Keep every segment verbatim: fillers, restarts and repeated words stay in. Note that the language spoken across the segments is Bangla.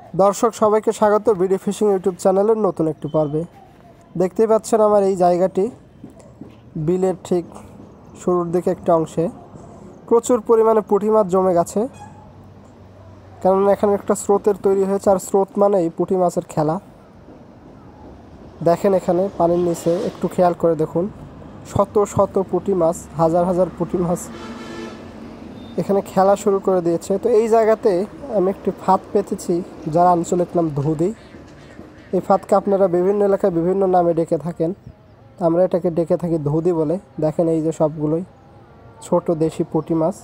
দর্শক সবাইকে স্বাগত বিডি ফিশিং ইউটিউব চ্যানেলের নতুন একটি পর্বে। দেখতেই পাচ্ছেন আমার এই জায়গাটি বিলের ঠিক শুরুর দিকে একটা অংশে প্রচুর পরিমাণে পুঁটি মাছ জমে গেছে, কেননা এখানে একটা স্রোতের তৈরি হয়েছে, আর স্রোত মানেই পুঁটি মাছের খেলা। দেখেন এখানে পানির নিচে একটু খেয়াল করে দেখুন, শত শত পুঁটি মাছ, হাজার হাজার পুঁটি মাছ এখানে খেলা শুরু করে দিয়েছে। তো এই জায়গাতে আমি একটি ফাঁদ পেতেছি, যার আঞ্চলিক নাম ধুদি। এই ফাঁদকে আপনারা বিভিন্ন এলাকায় বিভিন্ন নামে ডেকে থাকেন, আমরা এটাকে ডেকে থাকি ধুদি বলে। দেখেন এই যে সবগুলোই ছোট দেশি পুঁটি মাছ।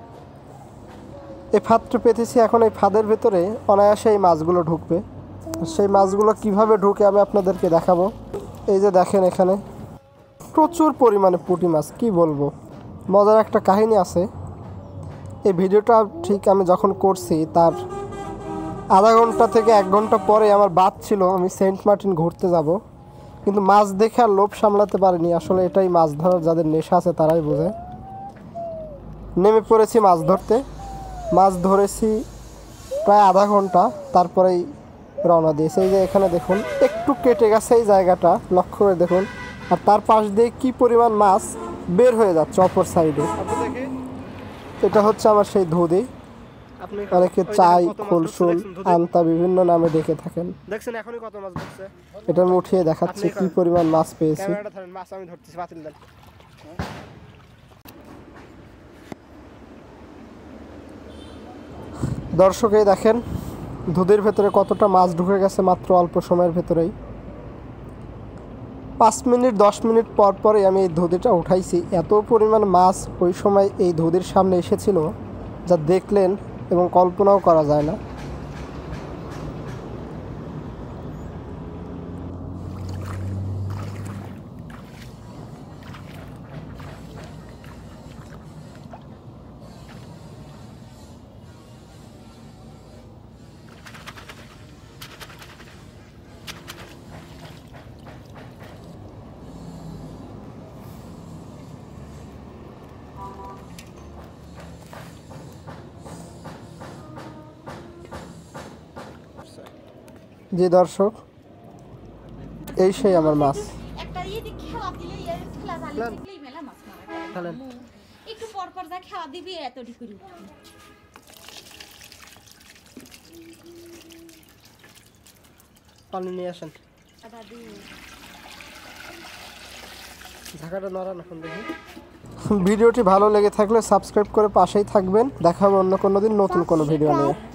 এই ফাঁদটা পেতেছি, এখন এই ফাঁদের ভেতরে অনায়াসে এই মাছগুলো ঢুকবে। সেই মাছগুলো কিভাবে ঢুকে আমি আপনাদেরকে দেখাবো। এই যে দেখেন এখানে প্রচুর পরিমাণে পুঁটি মাছ, কি বলবো, মজার একটা কাহিনী আছে। এই ভিডিওটা ঠিক আমি যখন করছি তার আধা ঘন্টা থেকে এক ঘন্টা পরে আমার বাদ ছিল আমি সেন্ট মার্টিন ঘুরতে যাব, কিন্তু মাছ দেখে আর লোভ সামলাতে পারিনি। আসলে এটাই মাছ ধরার যাদের নেশা আছে তারাই বোঝে। নেমে পড়েছি মাছ ধরতে, মাছ ধরেছি প্রায় আধা ঘন্টা, তারপরেই রওনা দিয়েছে। এই যে এখানে দেখুন একটু কেটে গেছে এই জায়গাটা, লক্ষ্য করে দেখুন, আর তার পাশ দিয়ে কি পরিমাণ মাছ বের হয়ে যাচ্ছে অপর সাইডে। এটা হচ্ছে আমার সেই ধুদি, অনেকে চাই, খোলসুল, আন্তা বিভিন্ন নামে ডেকে থাকেন। দেখছেন এখনই কত মাছ ধরছে, এটা আমি উঠিয়ে দেখাচ্ছি কি পরিমাণ মাছ পেয়েছি। মাছ আমি ধরতেছি, বাতিল দেন। দর্শকেই দেখেন ধুদির ভেতরে কতটা মাছ ঢুকে গেছে মাত্র অল্প সময়ের ভেতরেই। পাঁচ মিনিট দশ মিনিট পর পরে আমি এই ধুদিটা উঠাইছি। এত পরিমাণ মাছ ওই সময় এই ধুদির সামনে এসেছিল যা দেখলেন এবং কল্পনাও করা যায় না। জি দর্শক, এই সেই আমার মাছ। একটু পর পর যা খাওয়া দিবি এত ঢিকুরি পানি নিয়ে আসেন, ঢাকাটা নড়ান এখন দেখি। ভিডিওটি ভালো লেগে থাকলে সাবস্ক্রাইব করে পাশেই থাকবেন। দেখা হবে অন্য কোনো দিন নতুন কোনো ভিডিও নিয়ে।